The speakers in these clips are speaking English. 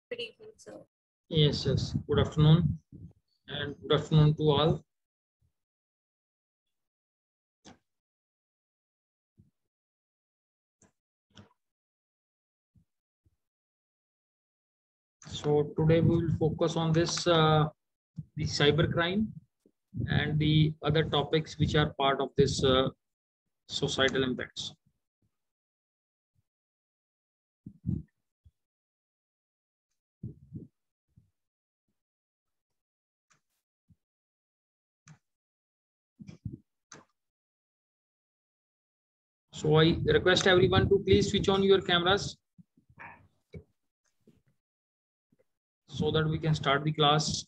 Good evening, sir. Yes, yes. Good afternoon and good afternoon to all. So today we will focus on this the cybercrime and the other topics which are part of this societal impacts. So I request everyone to please switch on your cameras so that we can start the class.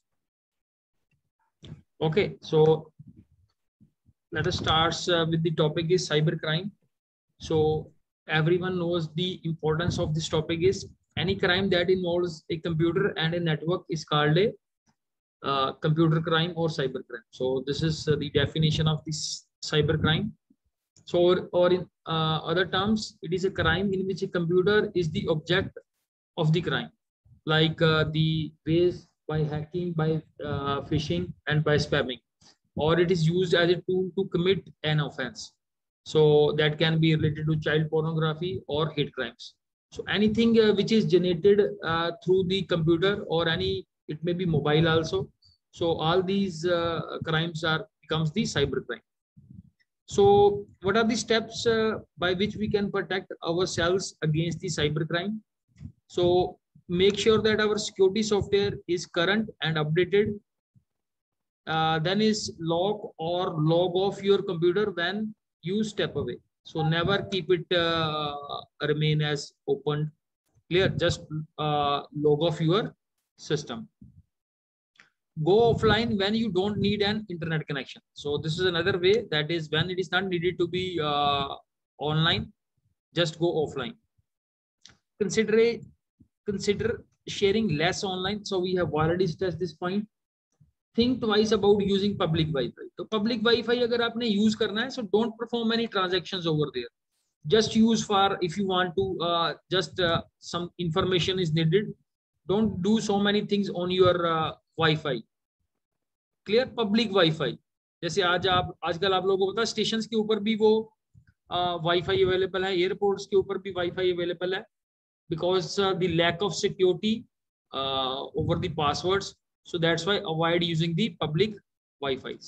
Okay, so let us start with the topic is cybercrime. So everyone knows the importance of this topic is any crime that involves a computer and a network is called a computer crime or cyber crime. So this is the definition of this cyber crime. So or in other terms, it is a crime in which a computer is the object of the crime, like the ways by hacking, by phishing, and by spamming, or it is used as a tool to commit an offense. So that can be related to child pornography or hate crimes. So anything which is generated through the computer or any, it may be mobile also. So all these crimes are becomes the cyber crime. So what are the steps by which we can protect ourselves against the cyber crime? So make sure that our security software is current and updated. Then is log or log off your computer when you step away. So never keep it remain as open. Clear? Just log off your system. Go offline when you don't need an internet connection. So this is another way, that is when it is not needed to be online, just go offline. Consider sharing less online. So we have already stressed this point. Think twice about using public Wi-Fi. So public Wi-Fi अगर आपने use करना है, so don't perform any transactions over there. Just use for if you want to just some information is needed. Don't do so many things on your Wi-Fi. Clear? Public wifi, जैसे आजकल आप लोगों को पता है station के ऊपर भी वो वाईफाई अवेलेबल है, एयरपोर्ट्स के ऊपर भी वाईफाई अवेलेबल है, because the lack of security over the passwords. So that's why avoid using the public Wi-Fi's.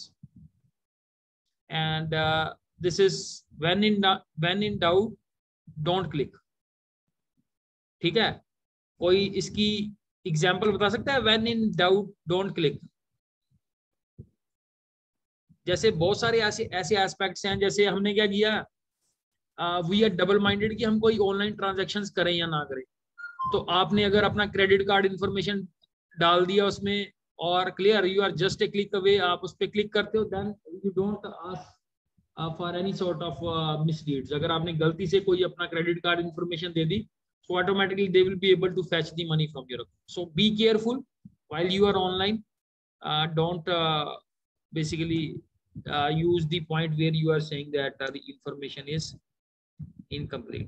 And this is when in doubt, don't click. ठीक है? कोई इसकी एग्जाम्पल बता सकता है? When in doubt, don't click. जैसे बहुत सारे ऐसे एस्पेक्ट्स हैं, जैसे हमने क्या किया, वी आर डबल माइंडेड कि हम कोई ऑनलाइन ट्रांजैक्शंस करें या ना करें. तो आपने अगर अपना क्रेडिट कार्ड इंफॉर्मेशन डाल दिया उसमें, और clear you are just a click away, आप उस पर क्लिक करते हो, then you don't ask for any sort of misdeeds. अगर आपने गलती से कोई अपना क्रेडिट कार्ड इंफॉर्मेशन दे दी, so automatically they will be able to fetch the money from your account. So be careful while you are online. Don't basically use the point where you are saying that the information is incomplete.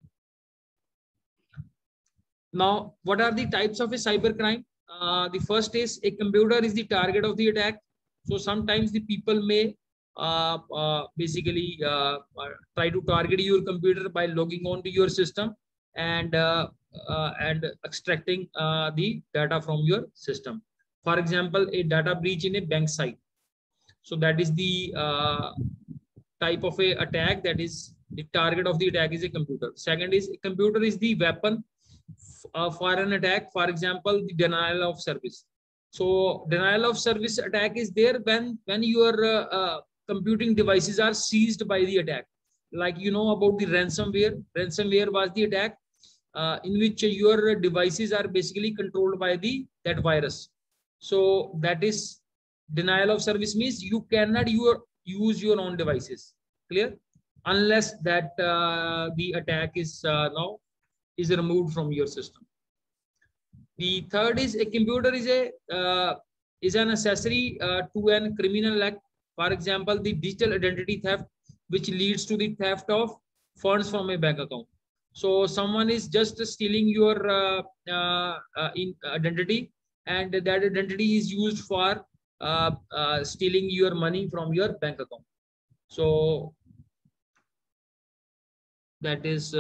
Now, what are the types of a cyber crime? The first is a computer is the target of the attack. So sometimes the people may basically try to target your computer by logging on to your system and extracting the data from your system. For example, a data breach in a bank site. So that is the type of a attack, that is the target of the attack is a computer. Second is a computer is the weapon for an attack. For example, the denial of service. So denial of service attack is there when your computing devices are seized by the attack. Like you know about the ransomware. Ransomware was the attack in which your devices are basically controlled by that virus. So that is denial of service, means you cannot use your own devices. Clear? Unless that the attack is now is removed from your system. The third is a computer is an accessory to an criminal act. For example, the digital identity theft, which leads to the theft of funds from a bank account. So someone is just stealing your identity, and that identity is used for stealing your money from your bank account. So that is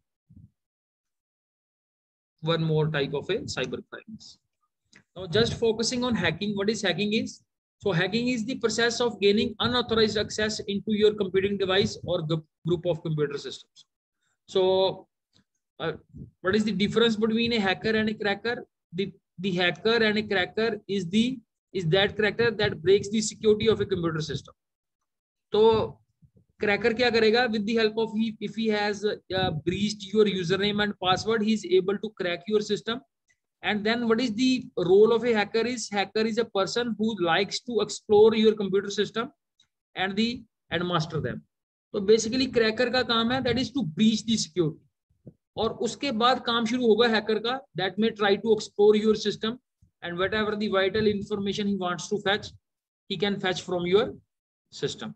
one more type of a cyber crimes. Now, just focusing on hacking, what is hacking is? So hacking is the process of gaining unauthorized access into your computing device or group of computer systems. So what is the difference between a hacker and a cracker? The hacker and a cracker is that cracker that breaks the security of a computer system. So cracker क्या करेगा? With the help of if he has breached your username and password, he is able to crack your system. And then what is the role of a hacker is? Hacker is a person who likes to explore your computer system and master them. तो basically cracker का काम है that is to breach the security. और उसके बाद काम शुरू होगा हैकर का, that may try to explore your system and whatever the vital information he wants to fetch, he can fetch from your system.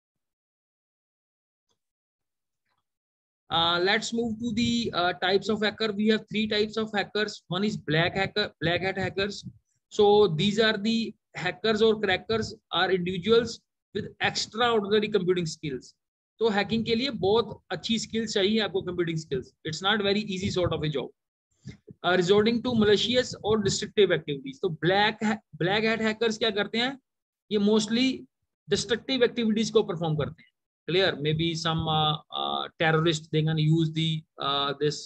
Let's move to the types of hacker. We have three types of hackers. One is black hat hackers. So these are the hackers or crackers are individuals with extraordinary computing skills. तो hacking के लिए बहुत अच्छी skills चाहिए आपको, computing skills. It's not very easy sort of a job. Resorting to malicious और destructive activities. तो black hat hackers क्या करते हैं? ये मोस्टली डिस्ट्रक्टिव एक्टिविटीज को परफॉर्म करते हैं. Clear? Maybe some terrorists, they can use this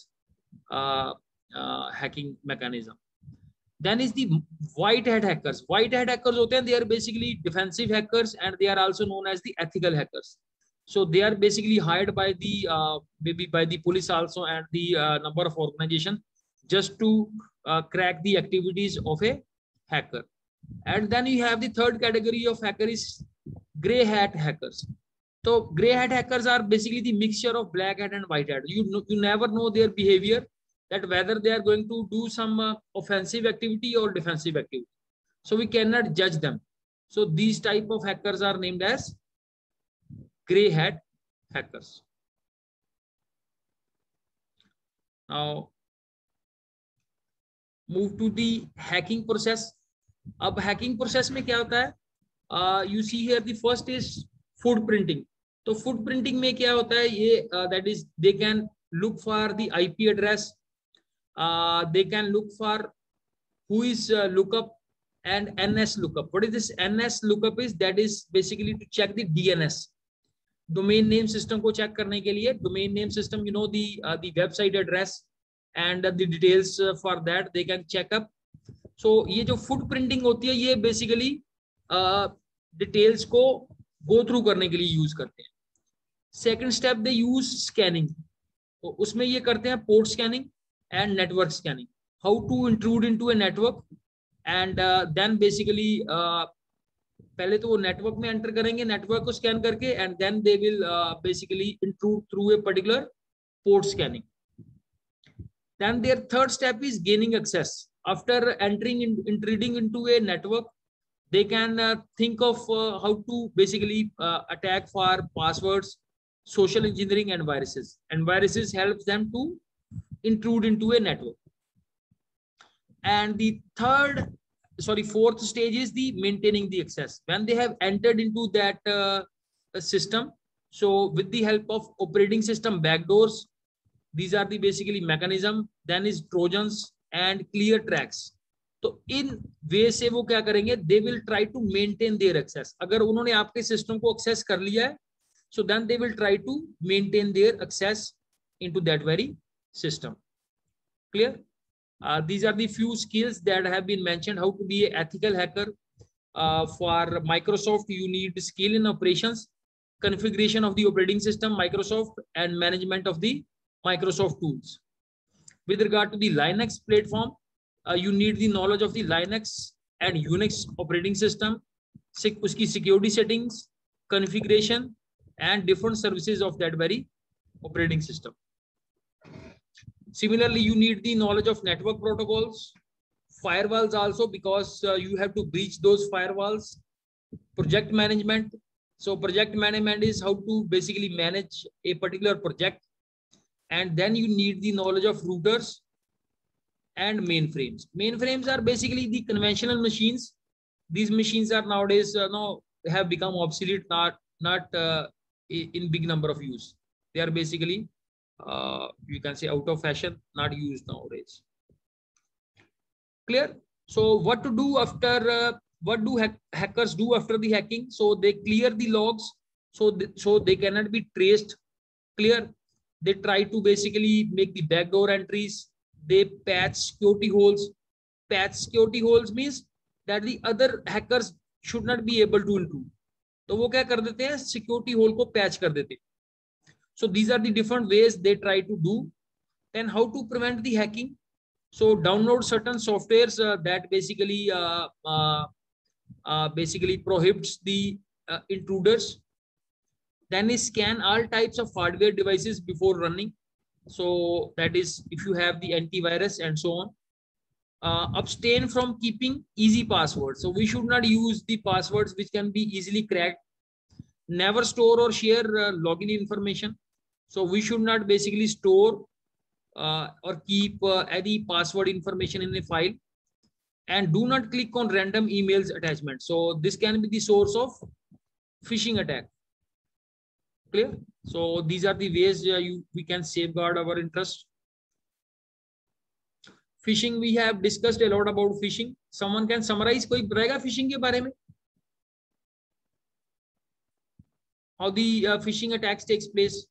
hacking mechanism. Then is the white hat hackers. White hat hackers होते हैं, they are basically defensive hackers and they are also known as the ethical hackers. So they are basically hired by the maybe by the police also and the number of organizations just to crack the activities of a hacker. And then you have the third category of hacker is gray hat hackers. So gray hat hackers are basically the mixture of black hat and white hat. You never know their behavior, that whether they are going to do some offensive activity or defensive activity. So we cannot judge them. So these type of hackers are named as gray hat hackers. Now move to the hacking process. अब hacking process में क्या होता है? You see here the first is footprinting. तो footprinting में क्या होता है? ये that is they can look for the IP address. They can look for who is lookup and NS lookup. What is this NS lookup is? That is basically to check the DNS. Domain name system को check करने के लिए, domain name system, you know, the website address and the details for that they can check up. So ये जो footprinting होती है, ये basically details को go through करने के लिए use करते हैं. Second step they use scanning. तो उसमें ये करते हैं port scanning and network scanning. How to intrude into a network and then basically पहले तो वो नेटवर्क में एंटर करेंगे, नेटवर्क को स्कैन करके, and then they will basically intrude through a particular port scanning. Then their third step is gaining access. After entering intruding into a network, they can think of how to basically attack for passwords, social engineering and viruses. And viruses helps them to intrude into a network. And the fourth stage is the maintaining the access. When they have entered into that system, so with the help of operating system backdoors, these are the basically mechanism. Then is trojans and clear tracks. तो इन वे से वो क्या करेंगे? They will try to maintain their access. अगर उन्होंने आपके system को access कर लिया है, so then they will try to maintain their access into that very system. Clear? These are the few skills that have been mentioned. How to be an ethical hacker. For Microsoft, you need skill in operations, configuration of the operating system, Microsoft, and management of the Microsoft tools. With regard to the Linux platform, you need the knowledge of the Linux and Unix operating system, uski security settings, configuration, and different services of that very operating system. Similarly, you need the knowledge of network protocols, firewalls also, because you have to breach those firewalls. Project management. So project management is how to basically manage a particular project. and then you need the knowledge of routers and mainframes. Mainframes are basically the conventional machines. These machines are nowadays have become obsolete, not in big number of use. They are basically you can say out of fashion, not used nowadays. Clear? So what to do after? What do hackers do after the hacking? So they clear the logs, so they cannot be traced. Clear? They try to basically make the backdoor entries. They patch security holes. Patch security holes means that the other hackers should not be able to intrude. तो वो क्या कर देते हैं, security hole को patch कर देते हैं. So these are the different ways they try to do. Then how to prevent the hacking? So download certain softwares that basically prohibits the intruders. Then scan all types of hardware devices before running. So that is if you have the antivirus and so on. Abstain from keeping easy passwords. So we should not use the passwords which can be easily cracked. Never store or share login information. So we should not basically store or keep any password information in a file, and do not click on random emails attachment. So this can be the source of phishing attack. Clear? So these are the ways we can safeguard our interest. Phishing, we have discussed a lot about phishing. Someone can summarize कोई रहेगा phishing के बारे में? How the phishing attacks takes place?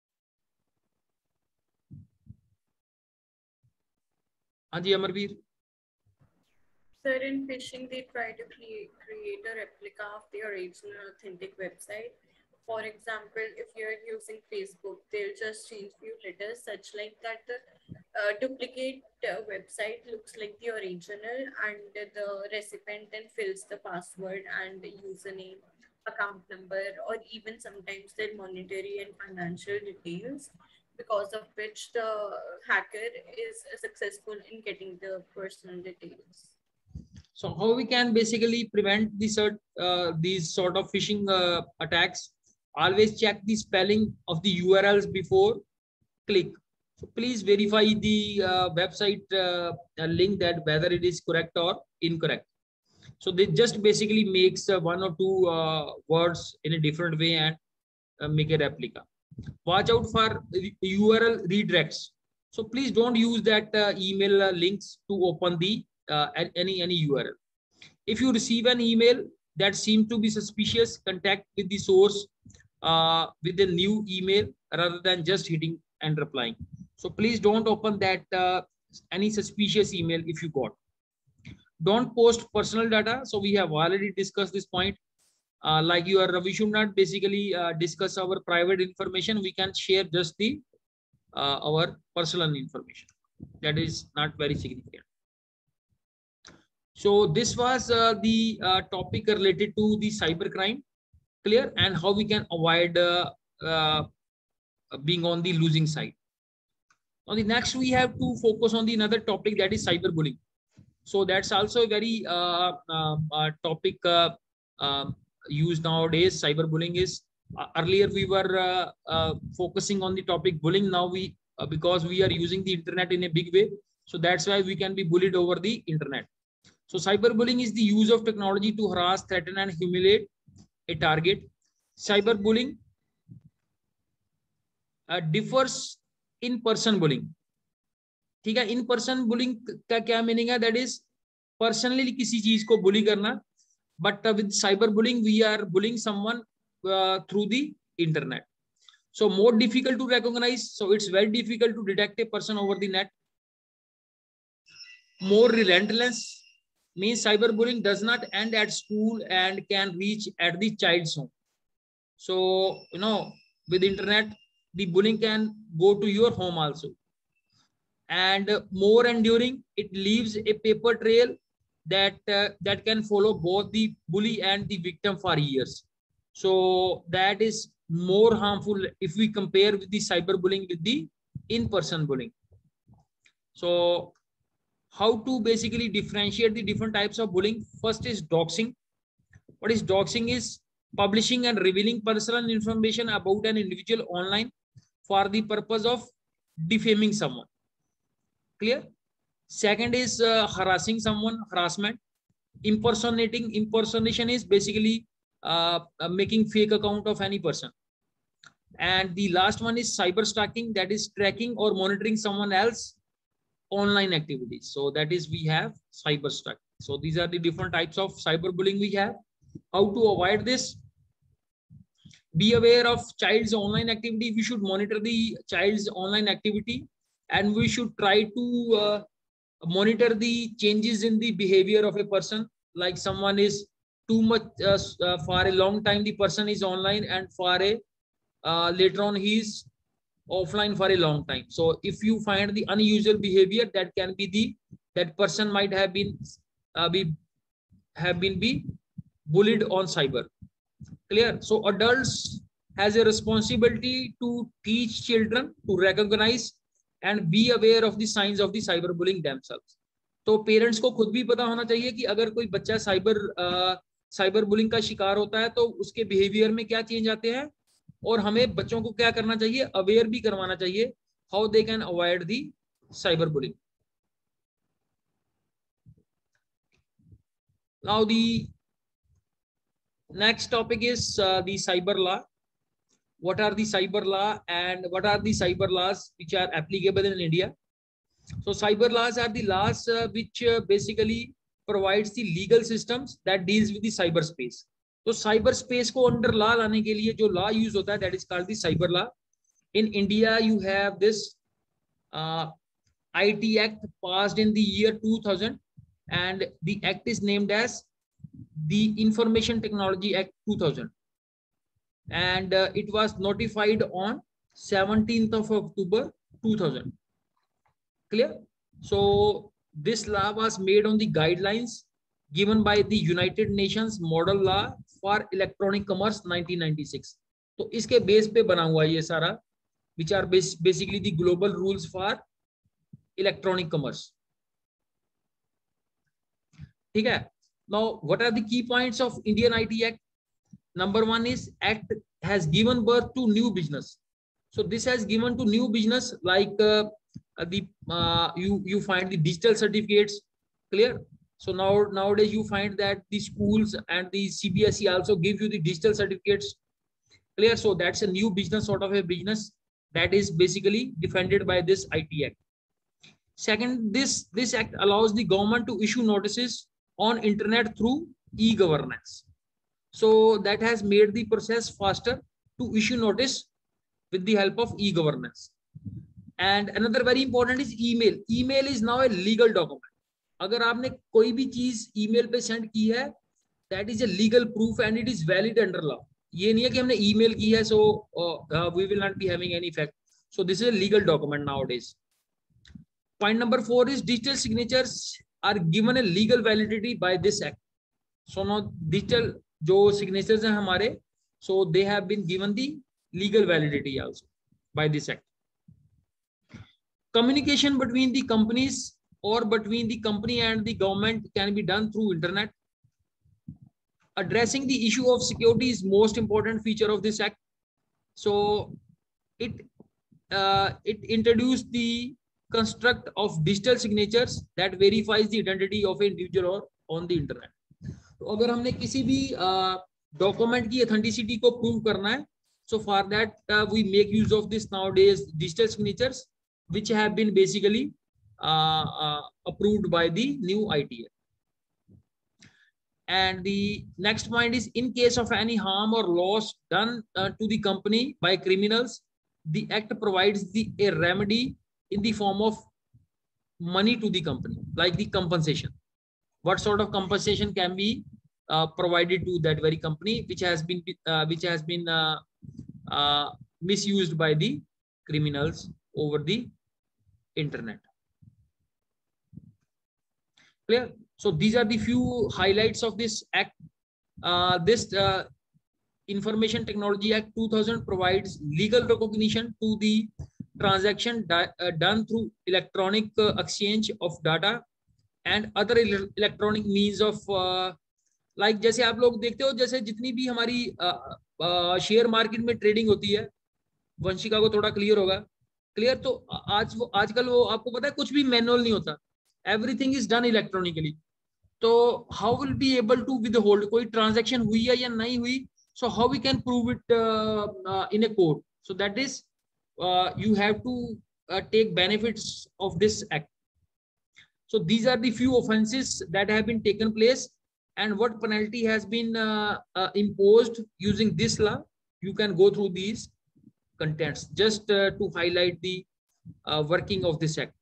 हाँ जी Amarvir. Sir, in phishing, they try to create a replica of the original authentic website. For example, if you're using Facebook, they'll just change few letters such like that the duplicate website looks like the original, and the recipient then fills the password and the username, account number, or even sometimes their monetary and financial details, because of which the hacker is successful in getting the personal details. So how we can basically prevent these sort of phishing attacks? Always check the spelling of the URLs before click. So please verify the website link that whether it is correct or incorrect. So they just basically makes one or two words in a different way and make a replica. Watch out for URL redirects. So please don't use that email links to open the any URL. If you receive an email that seems to be suspicious, contact with the source with a new email rather than just hitting and replying. So please don't open that any suspicious email if you got. Don't post personal data. So we have already discussed this point. We should not basically discuss our private information. We can share just the our personal information. That is not very significant. So this was the topic related to the cybercrime. Clear? And how we can avoid being on the losing side. Now the next we have to focus on the another topic, that is cyberbullying. So that's also a very topic used nowadays. Cyberbullying is earlier we were focusing on the topic bullying. Now we because we are using the internet in a big way, so that's why we can be bullied over the internet. So cyberbullying is the use of technology to harass, threaten, and humiliate a target. Cyberbullying differs in person bullying. ठीक है, in person bullying का क्या meaning है? That is personally किसी चीज को bully करना, but with cyber bullying we are bullying someone through the internet. So more difficult to recognize. So it's very difficult to detect a person over the net. More relentless means cyberbullying does not end at school and can reach at the child's home. So with internet, the bullying can go to your home also. And more enduring, it leaves a paper trail that can follow both the bully and the victim for years. So that is more harmful if we compare with the cyberbullying with the in-person bullying. So how to basically differentiate the different types of bullying? First is doxing. What is doxing? Is publishing and revealing personal information about an individual online for the purpose of defaming someone. Clear? Second is harassing someone, harassment. Impersonation is basically making fake account of any person. And the last one is cyber stalking, that is tracking or monitoring someone else online activities. So that is, we have cyber stalking. So these are the different types of cyberbullying we have. How to avoid this? Be aware of child's online activity. We should monitor the child's online activity, and we should try to monitor the changes in the behavior of a person. Like someone is too much for a long time the person is online, and for a later on he is offline for a long time. So if you find the unusual behavior, that can be that person might have been bullied on cyber. Clear? So adults has a responsibility to teach children to recognize and be aware of the signs of the cyberbullying themselves. तो parents को खुद भी पता होना चाहिए कि अगर कोई बच्चा साइबर बुलिंग का शिकार होता है तो उसके बिहेवियर में क्या चेंज आते हैं, और हमें बच्चों को क्या करना चाहिए, अवेयर भी करवाना चाहिए how they can avoid the cyber bullying. Now the next topic is the cyber law. What are the cyber law and what are the cyber laws which are applicable in India? So cyber laws are the laws which basically provides the legal systems that deals with the cyberspace. तो cyber space को under law लाने के लिए जो law use होता है, that is called the cyber law. In India you have this IT Act passed in the year 2000, and the act is named as the Information Technology Act 2000, and it was notified on 17th of October 2000. Clear? So this law was made on the guidelines given by the United Nations Model Law for Electronic Commerce 1996. तो इसके base पे बना हुआ ये सारा, which are basically the global rules for electronic commerce. ठीक है? Now what are the key points of Indian IT Act? Number one is Act has given birth to new business. So this has given to new business like you find the digital certificates. Clear? So nowadays you find that the schools and the CBSE also give you the digital certificates. Clear? So that's a new business, sort of a business that is basically defended by this IT Act. Second, this act allows the government to issue notices on internet through e-governance. So that has made the process faster to issue notice with the help of e-governance. And another very important is email. Email is now a legal document. अगर आपने कोई भी चीज email पे send की है, that is a legal proof and it is valid under law. ये नहीं है कि हमने ईमेल की है so we will not be having any effect. So this is a legal document nowadays. Point number 4 is digital signatures are given a legal validity by this act. So now digital जो signatures हैं हमारे, so they have been given the legal validity also by this act. Communication between the companies or between the company and the government can be done through internet. Addressing the issue of security is most important feature of this act. So it introduced the construct of digital signatures that verifies the identity of an individual or on the internet. तो अगर हमने किसी भी document की authenticity को prove करना है, so for that we make use of this nowadays digital signatures which have been basically approved by the new ITA. And the next point is in case of any harm or loss done to the company by criminals, the act provides a remedy in the form of money to the company, like the compensation. What sort of compensation can be provided to that very company which has been misused by the criminals over the internet? Clear? So these are the few highlights of this act. This Information Technology Act 2000 provides legal recognition to the transaction done through electronic exchange of data and other electronic means of like जैसे आप लोग देखते हो, जैसे जितनी भी हमारी share market में ट्रेडिंग होती है, वंशिका को थोड़ा क्लियर होगा, क्लियर। तो आजकल वो आपको पता है कुछ भी मैनुअल नहीं होता, एवरीथिंग इज डन इलेक्ट्रॉनिकली। तो how will be able to withhold कोई ट्रांजेक्शन हुई है या नहीं हुई, so how we can prove it in a court, so that is you have to take benefits of this act. So these are the few offenses that have been taken place, and what penalty has been imposed using this law. You can go through these contents just to highlight the working of this act.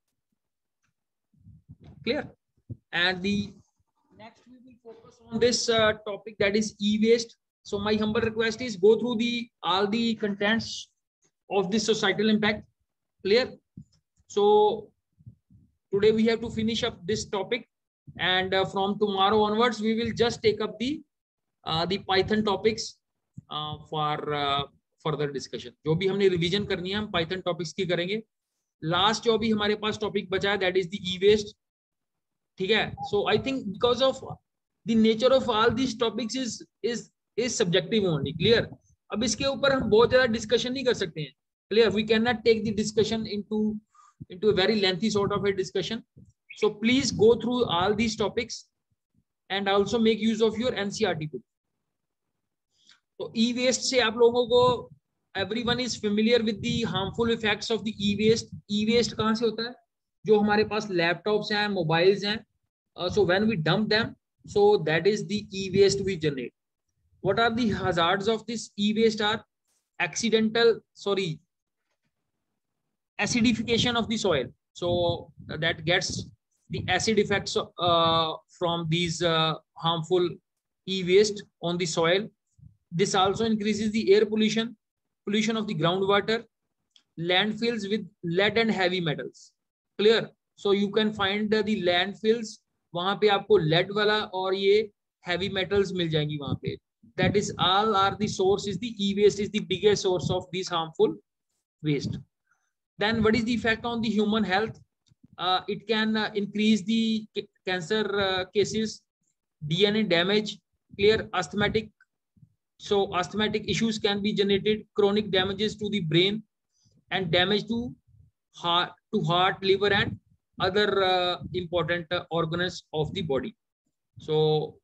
Clear? And the next we will focus on this topic, that is e-waste. So my humble request is go through the all the contents of this societal impact. Clear? So today we have to finish up this topic, and from tomorrow onwards we will just take up the Python topics for further discussion. जो भी हमने revision करनी है हम Python topics की करेंगे. Last जो भी हमारे पास टॉपिक बचा है that is the e waste. ठीक है. So I think because of the nature of all this topics is subjective only. Clear? अब इसके ऊपर हम बहुत ज्यादा डिस्कशन नहीं कर सकते हैं. Clear? We can not take the discussion into a very lengthy sort of a discussion. So please go through all these topics and also make use of your NCERT book. तो e-waste से आप लोगों को everyone is familiar with the harmful effects of the e-waste. E-waste कहाँ से होता है? जो हमारे पास लैपटॉप्स हैं, मोबाइल्स हैं. So when we dump them, so that is the e-waste we generate. What are the hazards of this e-waste? Are acidification of the soil. So that gets the acid effects from these harmful e-waste on the soil. This also increases the air pollution of the groundwater, landfills with lead and heavy metals. Clear? So you can find the landfills, वहां पे आपको lead वाला और ये heavy metals मिल जाएंगी वहां पे. That is all are the source is the e-waste is the biggest source of these harmful waste. Then what is the effect on the human health? It can increase the cancer cases, DNA damage, clear, asthmatic. So asthmatic issues can be generated, chronic damages to the brain, and damage to heart, liver, and other important organs of the body. So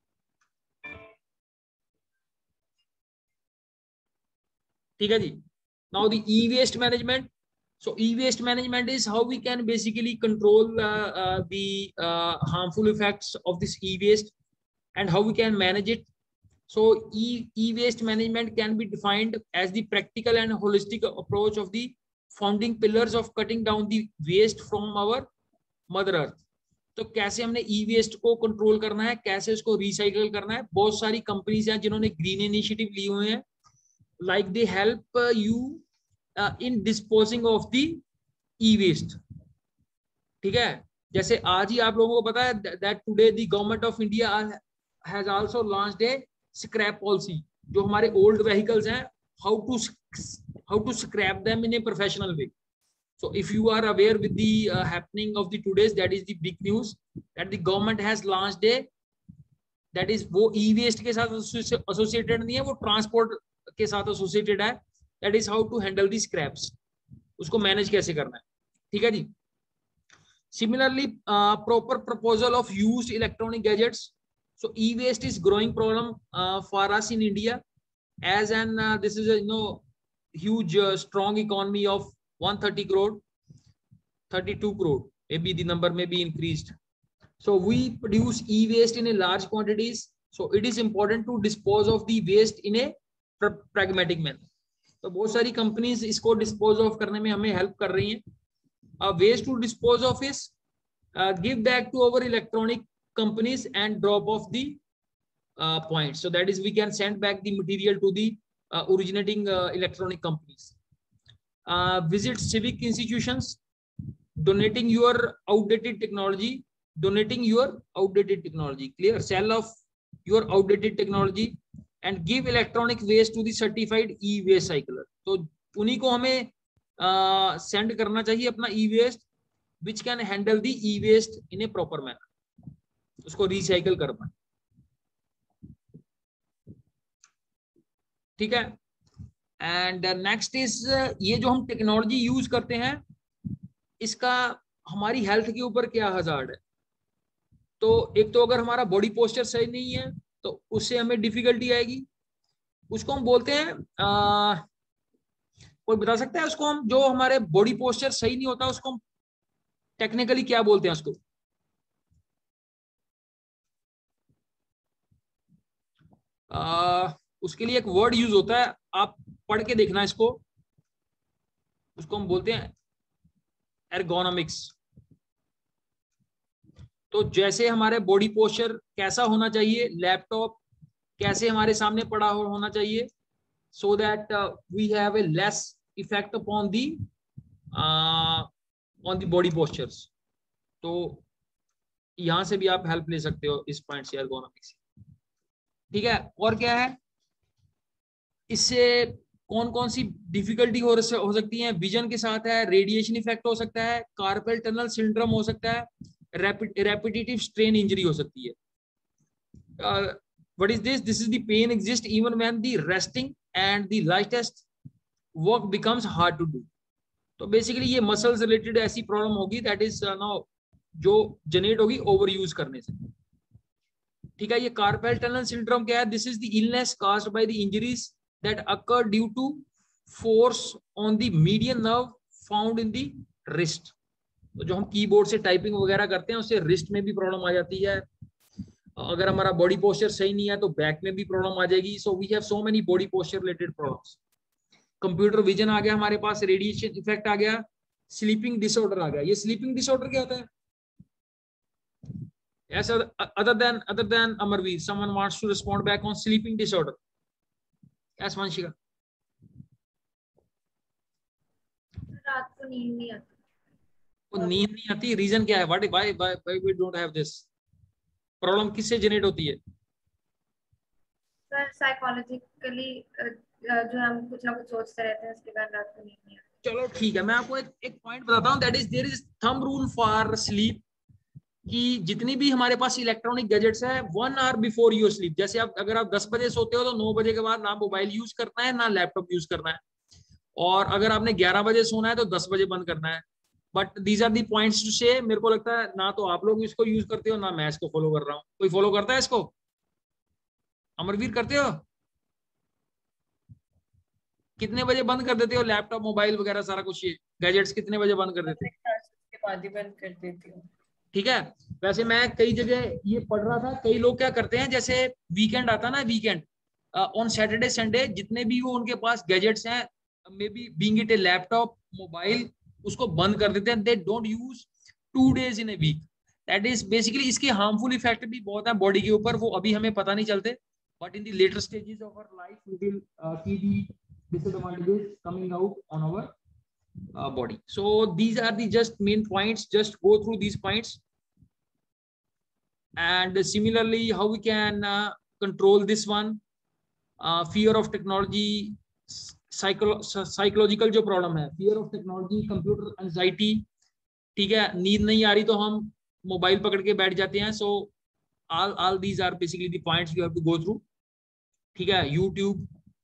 ठीक है जी. Now the e-waste management. So e-waste management is how we can basically control the harmful effects of this e-waste and how we can manage it. So e-waste management can be defined as the practical and holistic approach of the founding pillars of cutting down the waste from our mother earth. तो कैसे हमने e-waste को control करना है, कैसे उसको recycle करना है. बहुत सारी कंपनीज हैं जिन्होंने ग्रीन इनिशिएटिव लिए हुए हैं. Like they help you in disposing of the e-waste. ठीक है. जैसे आज ही आप लोगों को पता है that today the government of India has also launched a scrap policy. जो हमारे old vehicles हैं, how to scrap them in a professional way. So if you are aware with the happening of the today's, that is the big news that the government has launched a, that is वो e-waste के साथ associated नहीं है, वो transport के साथ associated है. That is how to handle the scraps. उसको manage कैसे करना है. ठीक है जी. Similarly, proper proposal of used electronic gadgets. So e-waste is growing problem for us in India, as an this is a huge strong economy of 130 crore, 32 crore. Maybe the number may be increased. So we produce e-waste in a large quantities. So it is important to dispose of the waste in a pragmatic manner. तो बहुत सारी companies इसको dispose of करने में हमें help कर रही हैं. Waste to dispose of is give back to our electronic companies and drop off the point. So that is we can send back the material to the originating electronic companies. Visit civic institutions, donating your outdated technology, clear, sell of your outdated technology and give electronic waste to the certified e-waste cycler. तो उन्हीं को हमें send करना चाहिए अपना e-waste which can handle the e-waste in a proper manner. उसको recycle करना. ठीक है. एंड नेक्स्ट इज ये जो हम टेक्नोलॉजी यूज करते हैं इसका हमारी हेल्थ के ऊपर क्या हजार्ड है। तो एक तो अगर हमारा बॉडी पोस्चर सही नहीं है तो उससे हमें डिफिकल्टी आएगी। उसको हम बोलते हैं कोई बता सकता है उसको, हम जो हमारे बॉडी पोस्चर सही नहीं होता उसको हम टेक्निकली क्या बोलते हैं उसको? उसके लिए एक वर्ड यूज होता है, आप पढ़ के देखना इसको। उसको हम बोलते हैं एर्गोनॉमिक्स। तो जैसे हमारे बॉडी पोस्चर कैसा होना चाहिए, लैपटॉप कैसे हमारे सामने पड़ा होना चाहिए, so that we have a less effect upon the on the body postures. तो यहां से भी आप हेल्प ले सकते हो इस पॉइंट से, एर्गोनॉमिक्स। ठीक है, और क्या है इससे कौन कौन सी डिफिकल्टी हो सकती है? विजन के साथ है, रेडिएशन इफेक्ट हो सकता है, कार्पल टनल सिंड्रोम हो सकता है, रेपिटेटिव स्ट्रेन इंजरी हो सकती है। what is this? This is the pain exists even when the resting and the lightest work becomes hard to do. तो बेसिकली ये मसल्स रिलेटेड ऐसी प्रॉब्लम होगी दैट इज नो जो जनरेट होगी over use करने से। ठीक है, ये कार्पल टनल सिंड्रोम क्या है? This is the illness caused by the injuries that occur due to force on the median nerve found in the wrist. तो जो हम कीबोर्ड से टाइपिंग वगैरह करते हैं उससे रिस्ट में भी प्रॉब्लम आ जाती है। अगर हमारा बॉडी पोस्चर सही नहीं है तो बैक में भी प्रॉब्लम आ जाएगी। So we have so many body posture related problems. Computer vision आ गया हमारे पास, रेडिएशन इफेक्ट आ गया, स्लीपिंग डिसऑर्डर आ गया। ये स्लीपिंग डिसऑर्डर क्या होता है? Yes, other than Amarveer, someone wants to respond back on sleeping disorder. Yes, Vanshika. रात को नींद नहीं आती। तो नींद नहीं आती, रीजन क्या है? Why we don't have this? Problem किससे जनरेट होती है? सर साइकोलॉजिकली जो हम कुछ ना कुछ सोचते रहते हैं उसके बाद रात को नींद नहीं आती। चलो ठीक है, मैं आपको एक पॉइंट बताता हूँ, that is there is thumb rule for sleep कि जितनी भी हमारे पास इलेक्ट्रॉनिक गैजेट्स है 1 आवर बिफोर योर स्लीप, जैसे आप अगर आप 10 बजे सोते हो तो 9 बजे के बाद ना मोबाइल यूज करना है ना लैपटॉप यूज करना है। और अगर आपने 11 बजे सोना है तो 10 बजे बंद करना है। But these are the points to say. मेरे को लगता है ना तो आप लोग इसको यूज करते हो ना मैं इसको फॉलो कर रहा हूँ। कोई फॉलो करता है इसको? अमरवीर करते हो? कितने बजे बंद कर देते हो लैपटॉप मोबाइल वगैरह सारा कुछ, ये गैजेट्स कितने बजे बंद कर देते हो? के बाद ही बंद कर देती हूँ। ठीक है, वैसे मैं कई जगह ये पढ़ रहा था, कई लोग क्या करते हैं, जैसे वीकेंड आता ना, वीकेंड ऑन सैटरडे संडे जितने भी वो उनके पास गैजेट्स हैं, may be being it a laptop mobile, उसको बंद कर देते हैं। They don't use 2 days in a week. That is basically इसके हार्मफुल इफेक्ट भी बहुत है बॉडी के ऊपर, वो अभी हमें पता नहीं चलते, but in the later stages of our life we will see the disadvantages coming out on our body. So these are the just main points, just go through these points. And similarly how we can control this one, fear of technology, psychological जो problem है, fear of technology, computer anxiety। ठीक है, नींद नहीं आ रही तो हम mobile पकड़ के बैठ जाते हैं। so all these are basically the points you have to go through। ठीक है, YouTube।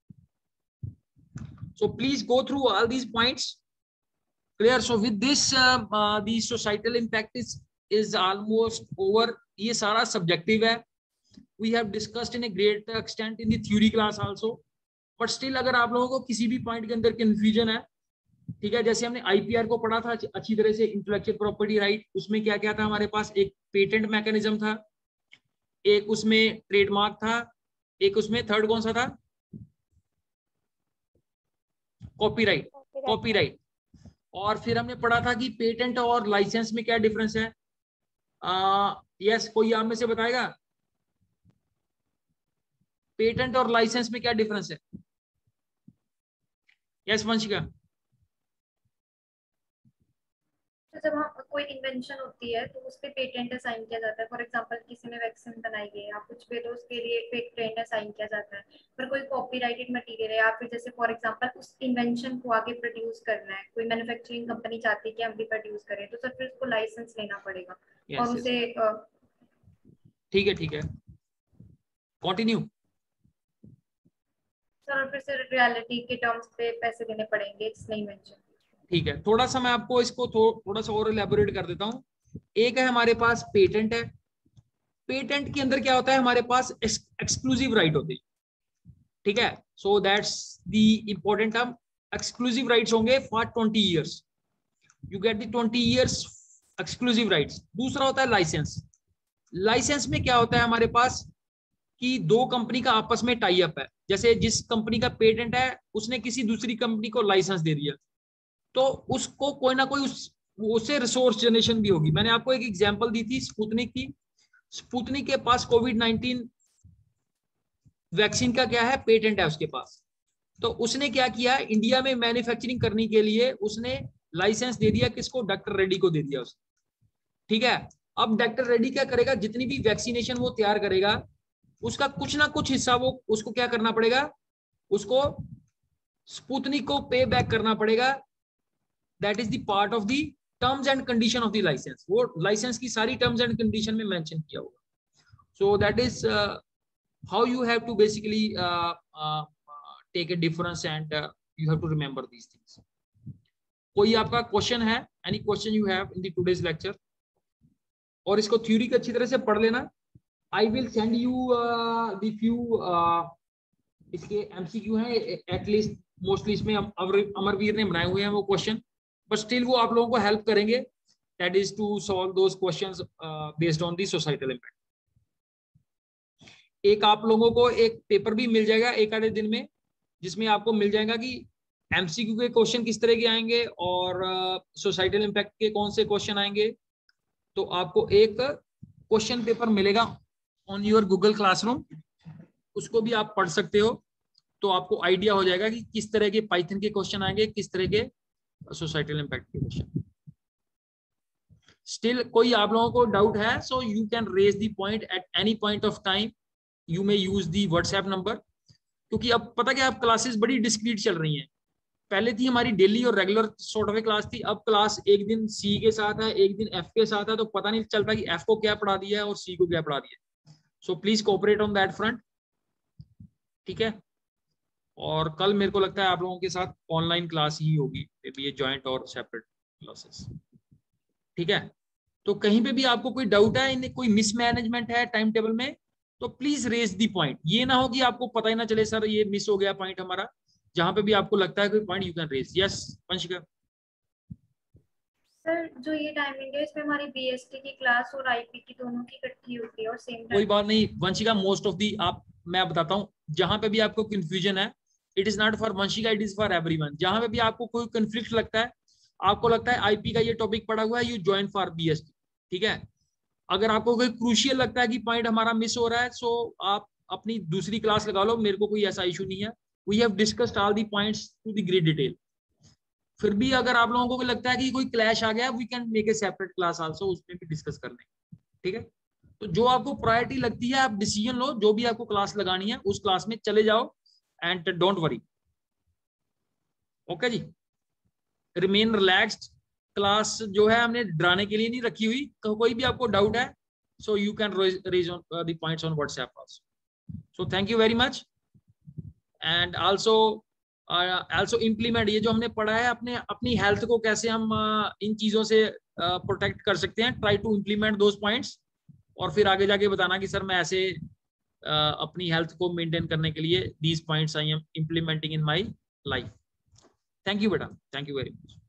so please go through all these points, clear? So with this the societal impact is almost over। ये सारा subjective है, we have discussed in a great extent in the theory class also, but still अगर आप लोगों को किसी भी point के अंदर कंफ्यूजन है, ठीक है, जैसे हमने आईपीआर को पढ़ा था अच्छी तरह से, इंटेलेक्चुअल प्रॉपर्टी राइट, उसमें क्या क्या था हमारे पास? एक पेटेंट मैकेनिज्म था, एक उसमें ट्रेडमार्क था, एक उसमें थर्ड कौन सा था? कॉपीराइट। कॉपीराइट। और फिर हमने पढ़ा था कि पेटेंट और लाइसेंस में क्या डिफरेंस है। यस, कोई आप में से बताएगा पेटेंट और लाइसेंस में क्या डिफरेंस है? यस वंशिका। तो जब हम कोई इन्वेंशन होती है तो उस पे पेटेंट असाइन किया जाता है। फॉर एग्जांपल किसी ने वैक्सीन बनाई है या कुछ पे, तो उसके लिए पेटेंट असाइन किया जाता है। पर कोई कॉपीराइटेड मटेरियल है या फिर जैसे फॉर एग्जांपल उस इन्वेंशन को आगे प्रोड्यूस करना है, कोई मैन्युफैक्चरिंग कंपनी चाहती है कि हम भी प्रोड्यूस करें, तो सर फिर उसको लाइसेंस लेना पड़ेगा। और उसे ठीक है, ठीक है, कंटिन्यू। सर फिर से रियलिटी के टर्म्स पे पैसे देने पड़ेंगे, इट्स नहीं मेंशन। ठीक है, थोड़ा सा मैं आपको इसको थोड़ा सा और इलेबोरेट कर देता हूँ। एक है हमारे पास पेटेंट है। पेटेंट के अंदर क्या होता है, हमारे पास एक्सक्लूसिव राइट होते हैं। ठीक है, so that's the important term. Exclusive rights होंगे for 20 years, you get the 20 years exclusive rights. दूसरा होता है लाइसेंस। लाइसेंस में क्या होता है हमारे पास कि दो कंपनी का आपस में टाई अप है। जैसे जिस कंपनी का पेटेंट है उसने किसी दूसरी कंपनी को लाइसेंस दे दिया, तो उसको कोई ना कोई उससे रिसोर्स जनरेशन भी होगी। मैंने आपको एक एग्जांपल दी थी स्पुतनिक की। स्पुतनिक के पास कोविड-19 वैक्सीन का क्या है, पेटेंट है उसके पास। तो उसने क्या किया, इंडिया में मैन्युफैक्चरिंग करने के लिए उसने लाइसेंस दे दिया, किसको, डॉक्टर रेड्डी को दे दिया उसने। ठीक है, अब डॉक्टर रेड्डी क्या करेगा, जितनी भी वैक्सीनेशन वो तैयार करेगा उसका कुछ ना कुछ हिस्सा वो उसको क्या करना पड़ेगा, उसको स्पुतनिक को पे बैक करना पड़ेगा। That is the part of the terms and condition of the license. वो लाइसेंस की सारी टर्म्स एंड कंडीशन में मेंशन किया होगा। So that is how you have to basically take a difference and you have to remember these things. कोई आपका question है, any question you have in the today's lecture? और इसको theory को अच्छी तरह से पढ़ लेना। I will send you the few इसके एमसीक्यू हैं एटलीस्ट, मोस्टली इसमें अमरवीर ने बनाए हुए हैं वो क्वेश्चन, बट स्टिल वो आप लोगों को हेल्प करेंगे। That is to solve those questions based on the societal impact. एक आप लोगों को एक पेपर भी मिल जाएगा एक आधे दिन में, जिसमें आपको मिल जाएगा कि एमसीक्यू के क्वेश्चन किस तरह के आएंगे और सोसाइटल इम्पैक्ट के कौन से क्वेश्चन आएंगे। तो आपको एक क्वेश्चन पेपर मिलेगा ऑन योर गूगल क्लासरूम, उसको भी आप पढ़ सकते हो। तो आपको आइडिया हो जाएगा कि किस तरह के पाइथन के क्वेश्चन आएंगे, किस तरह के सोसाइटल इम्पैक्ट के क्वेश्चन। स्टिल कोई आप लोगों को डाउट है, so you can raise the point at any point of time. You may use the WhatsApp number, क्योंकि अब पता क्या, अब क्लासेस बड़ी डिस्क्रीट चल रही हैं। पहले थी हमारी डेली और रेगुलर सॉर्ट ऑफ क्लास थी, अब क्लास एक दिन सी के साथ है, एक दिन एफ के साथ है, तो पता नहीं चलता कि एफ को क्या पढ़ा दिया है और सी को क्या पढ़ा दिया है। So please cooperate on that front. ठीक है, और कल मेरे को लगता है आप लोगों के साथ ऑनलाइन क्लास ही होगी, मे बी ये जॉइंट और सेपरेट क्लासेस। ठीक है, तो कहीं पे भी आपको कोई डाउट है, इन्हें कोई मिसमैनेजमेंट है टाइम टेबल में, तो प्लीज रेज दी पॉइंट। ये ना हो कि आपको पता ही ना चले सर ये मिस हो गया पॉइंट हमारा। जहां पे भी आपको लगता है कोई point, you can raise. Yes Vanshika. Sir जो ये टाइमिंग है इसमें हमारी बीएसटी की क्लास और आईपी की दोनों की इकट्ठी होती है और सेम टाइम? कोई बात नहीं वंशिका, मोस्ट ऑफ दी आप, मैं बताता हूँ, जहां पे भी आपको कंफ्यूजन है, it is not for Vanshika, it is for everyone. जहां पे भी आपको कोई कंफ्लिक्ट लगता है, आपको लगता है आईपी का ये टॉपिक पड़ा हुआ है, यू ज्वाइन फॉर बीएसटी। ठीक है, अगर आपको कोई क्रूशियल लगता है कि पॉइंट हमारा मिस हो रहा है, सो आप अपनी दूसरी क्लास लगा लो, मेरे को कोई ऐसा इशू नहीं है। We have discussed all the points to the great detail. फिर भी अगर आप लोगों को लगता है कि कोई क्लैश आ गया, we can make a separate class also, उसमें भी डिस्कस कर लेंगे। ठीक है, तो जो आपको प्रायोरिटी लगती है आप डिसीजन लो, जो भी आपको क्लास लगानी है उस क्लास में चले जाओ and don't worry. Okay ji, remain relaxed. Class जो है हमने डराने के लिए नहीं रखी हुई। कोई भी आपको डाउट है, so you can raise on the points on WhatsApp also. So thank you very much, and also implement ये जो हमने पढ़ा है, अपनी हेल्थ को कैसे हम इन चीजों से प्रोटेक्ट कर सकते हैं। Try to implement those points, और फिर आगे जाके बताना कि सर मैं ऐसे अपनी हेल्थ को मेंटेन करने के लिए these points I am implementing in my life. Thank you बेटा, thank you very much.